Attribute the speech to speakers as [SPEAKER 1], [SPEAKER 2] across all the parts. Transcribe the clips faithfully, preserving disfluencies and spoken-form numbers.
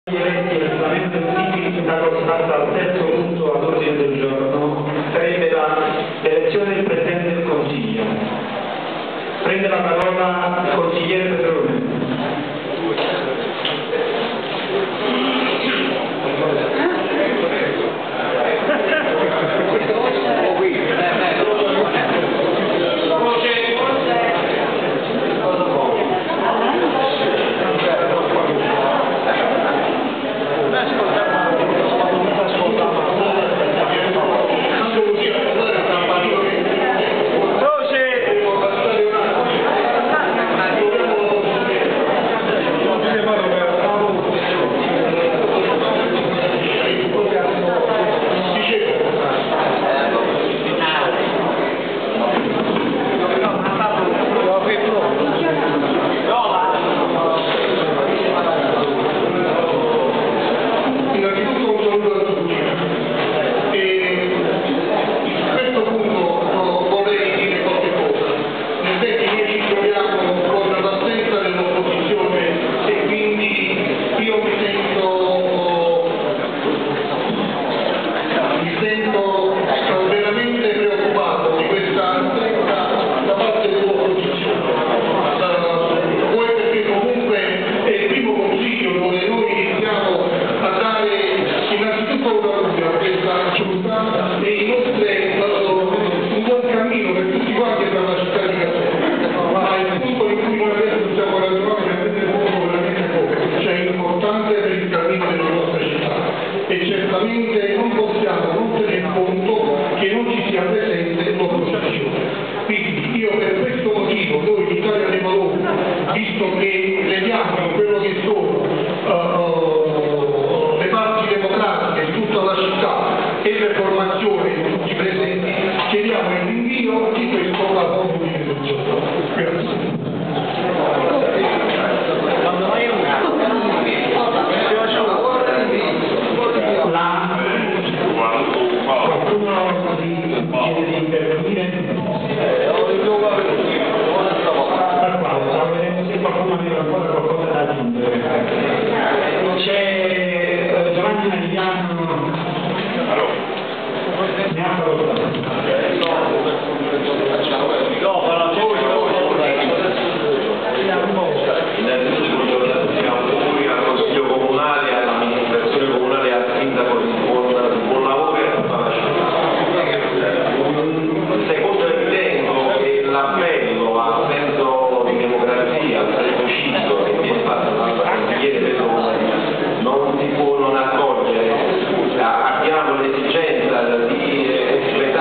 [SPEAKER 1] Gli eventi estremamente utili da passare al terzo punto all'ordine del giorno sarebbe l'elezione del Presidente del Consiglio. Prende la parola il consigliere Petrone.
[SPEAKER 2] E certamente non possiamo non tenere conto che non ci sia presente l'opposizione. Quindi io per questo motivo, noi l'Italia dei Valori, visto che vediamo quello che sono uh, le parti democratiche di tutta la città e le formazioni di tutti i presenti, chiediamo il rinvio di questo all'ordine del giorno. Grazie.
[SPEAKER 1] C'è Giovanni Magliano, ne ha
[SPEAKER 3] auguri al Consiglio Comunale, all'amministrazione comunale e al sindaco di buon, buon lavoro e a tutta la città. Un secondo evento è l'appello al senso di democrazia, al senso civico che viene fatto dal consigliere Petrone, non si può non accogliere. Abbiamo l'esigenza di espletare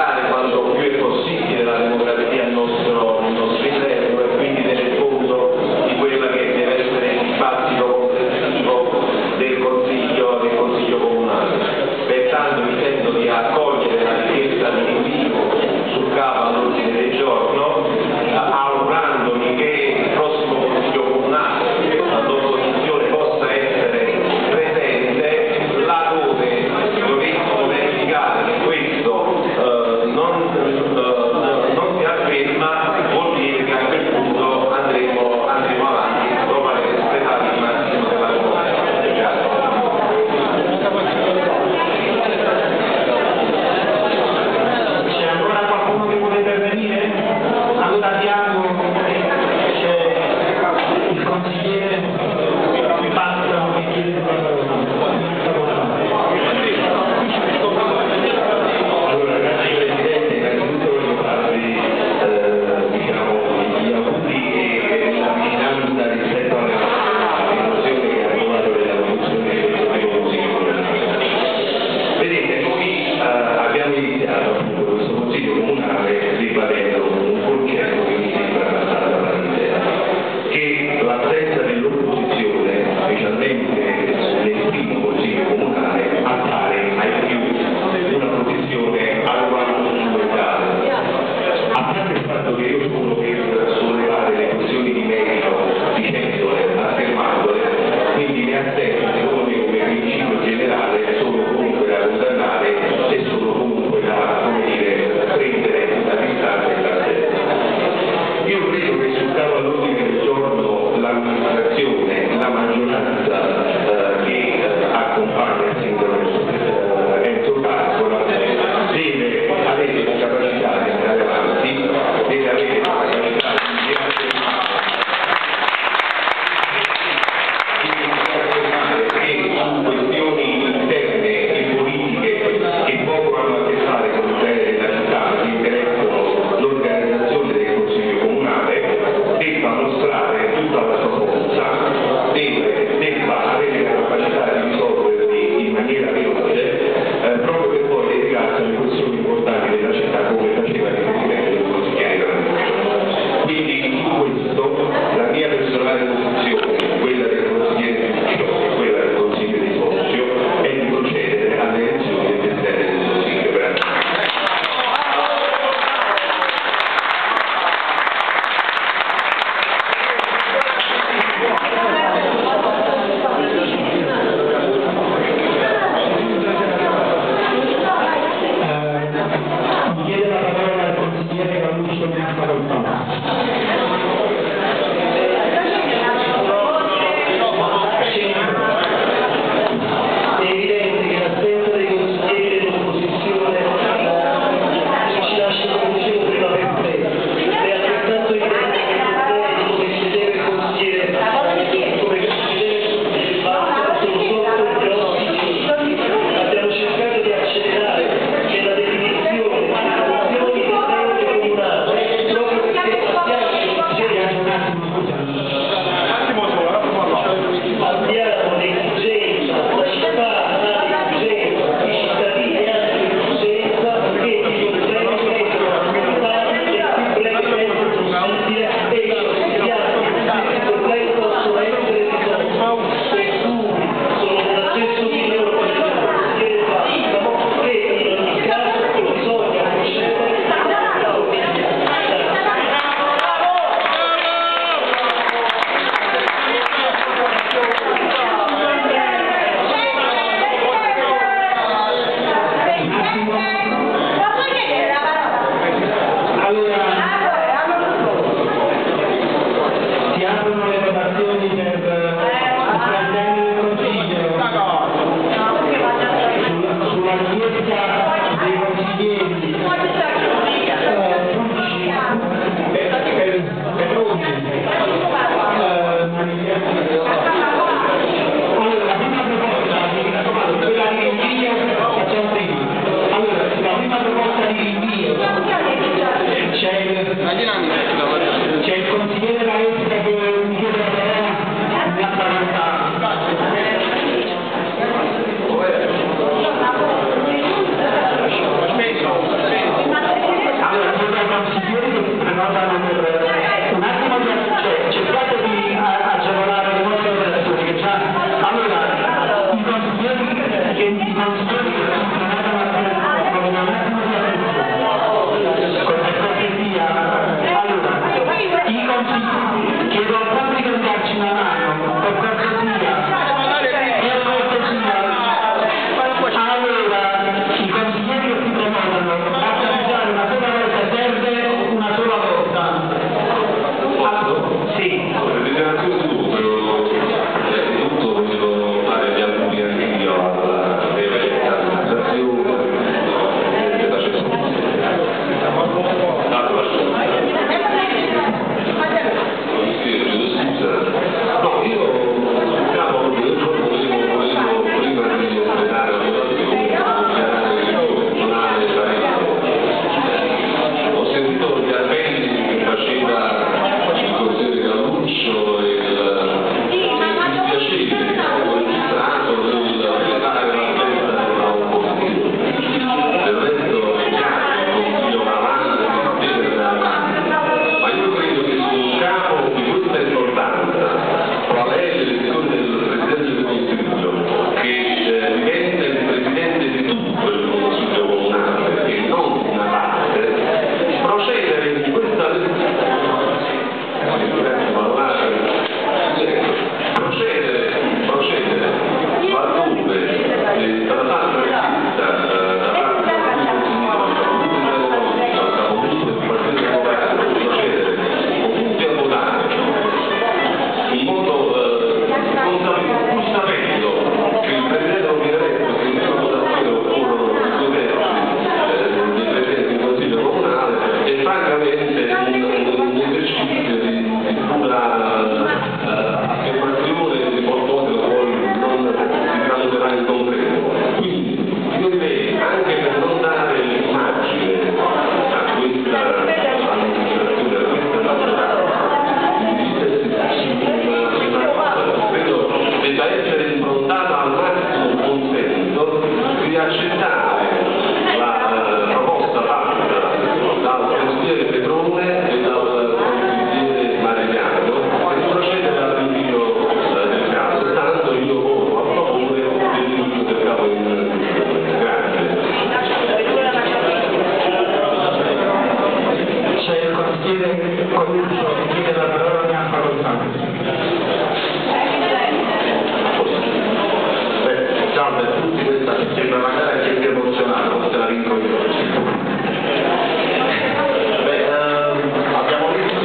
[SPEAKER 3] questa sembra magari anche più emozionata, forse la vinco io oggi. Beh, ehm, abbiamo visto.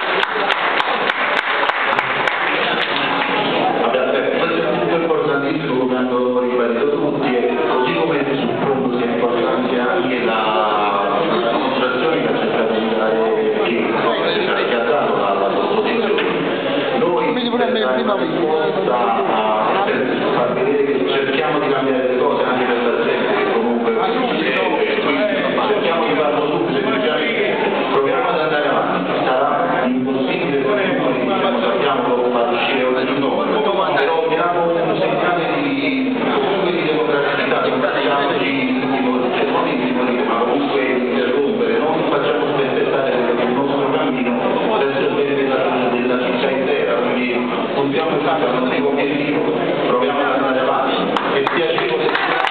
[SPEAKER 3] Abbiamo detto, questo è un punto importantissimo, come hanno ribadito tutti, e così come suppongo sia importante anche la, la dimostrazione che ha cercato di dare che, che ha dato all'opposizione. Noi siamo disposta a far vedere che cerchiamo di cambiare le cose anche per la gente che comunque eh, quindi cerchiamo di farlo subito, semplicemente proviamo ad andare avanti, sarà impossibile per noi, diciamo, sappiamo far uscire una di noi, però diamo un segnale di comunque di democraticità, non facciamoci intimorire, non intimorire, ma comunque interrompere, non facciamo spezzettare il nostro cammino verso il bene della, della città intera, quindi puntiamo sempre al nostro obiettivo, proviamo ad andare avanti, è piacevole.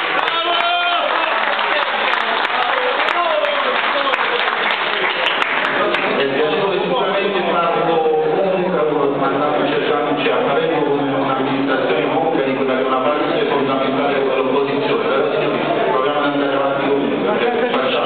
[SPEAKER 3] È piacevole sicuramente farlo comunque, andando cercandoci a faremo come un'amministrazione monca di quella che è una parte fondamentale dell'opposizione, però signori, proviamo ad andare avanti comunque, perché facciamo.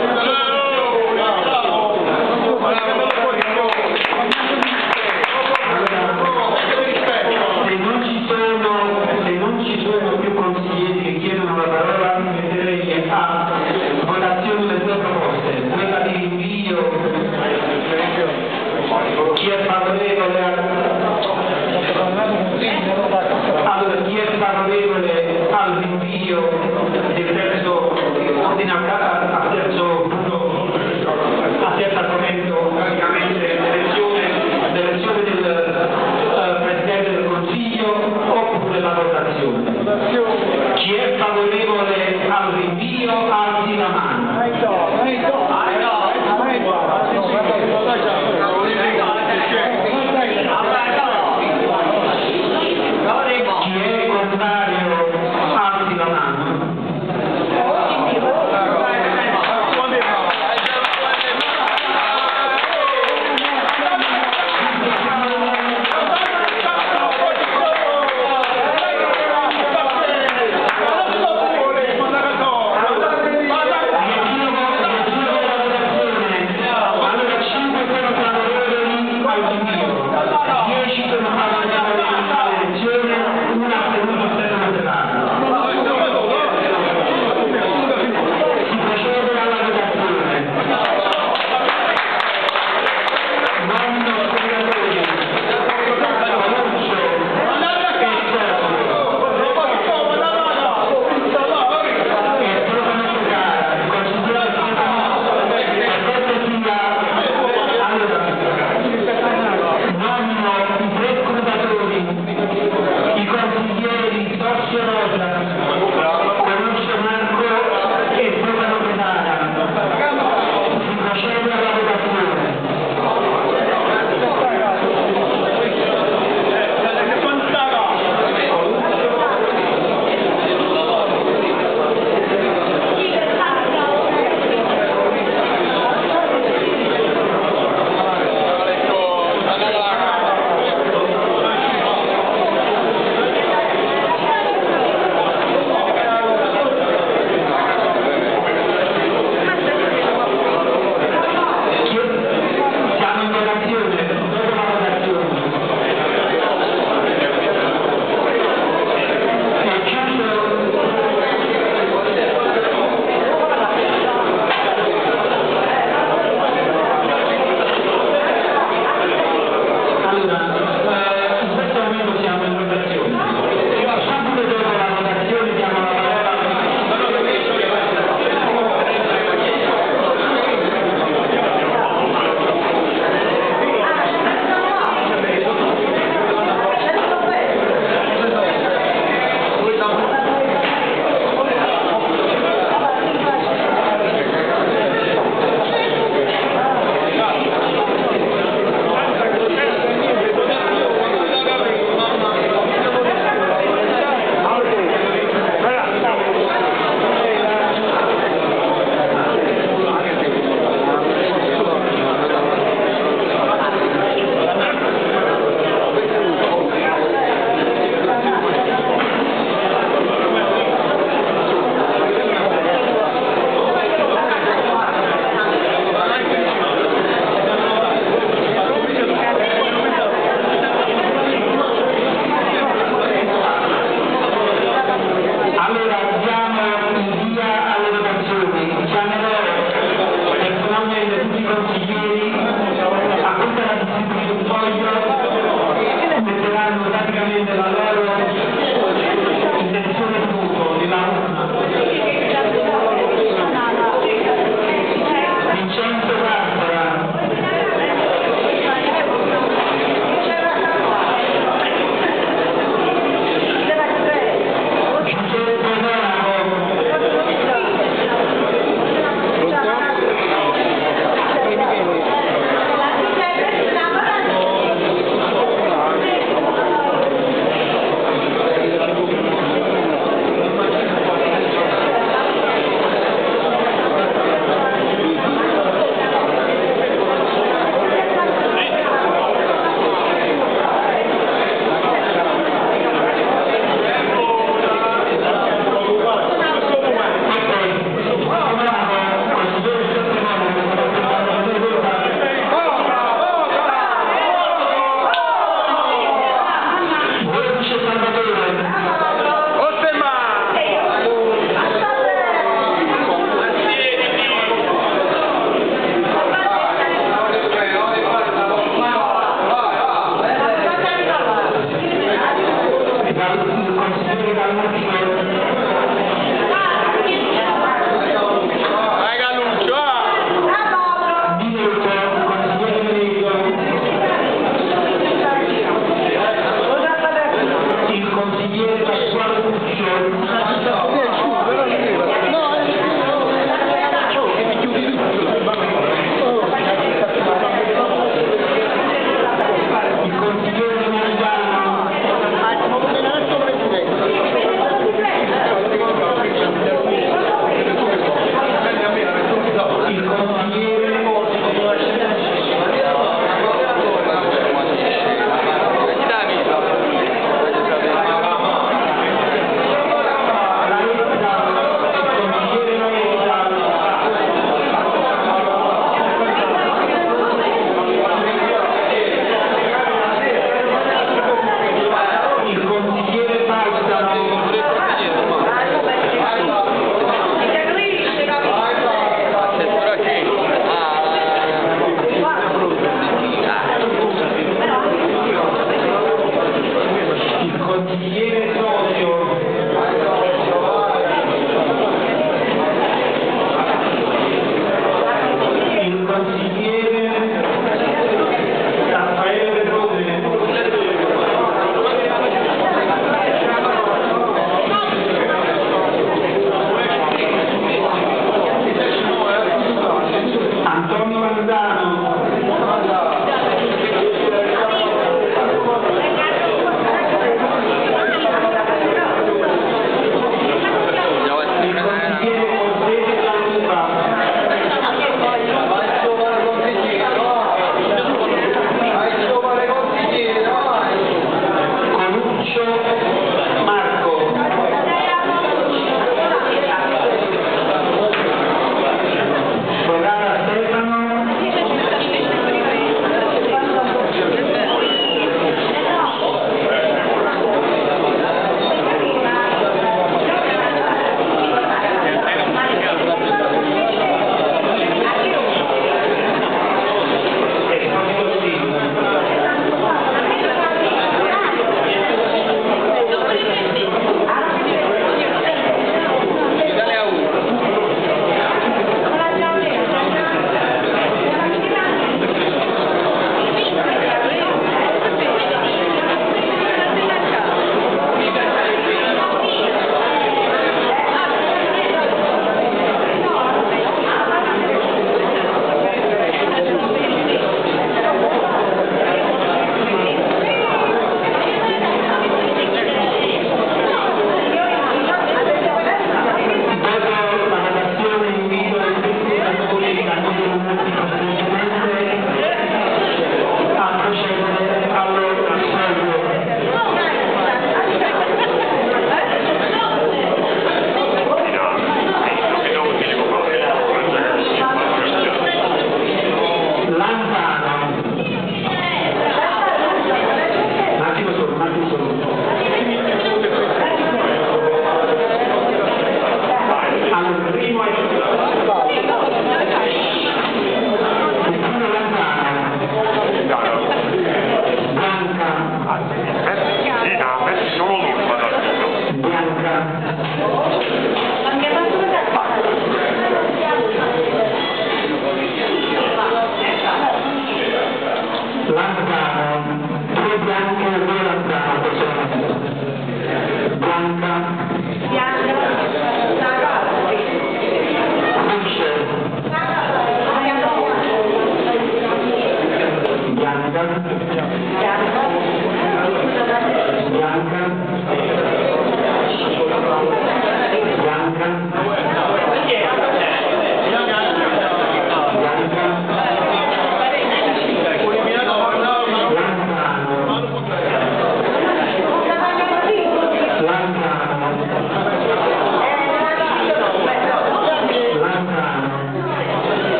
[SPEAKER 1] Se non ci sono più consiglieri che chiedono la parola, metterei a votazione le due proposte, quella di rinvio. Chi è favorevole a... allora, chi è favorevole al rinvio del terzo ordinario, al terzo punto, al terzo argomento, praticamente l'elezione, l'elezione del uh, Presidente del Consiglio, oppure la votazione? Chi è favorevole al rinvio alzi la mano. Chi è contrario alzi la mano.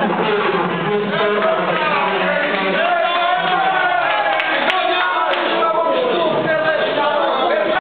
[SPEAKER 1] Grazie.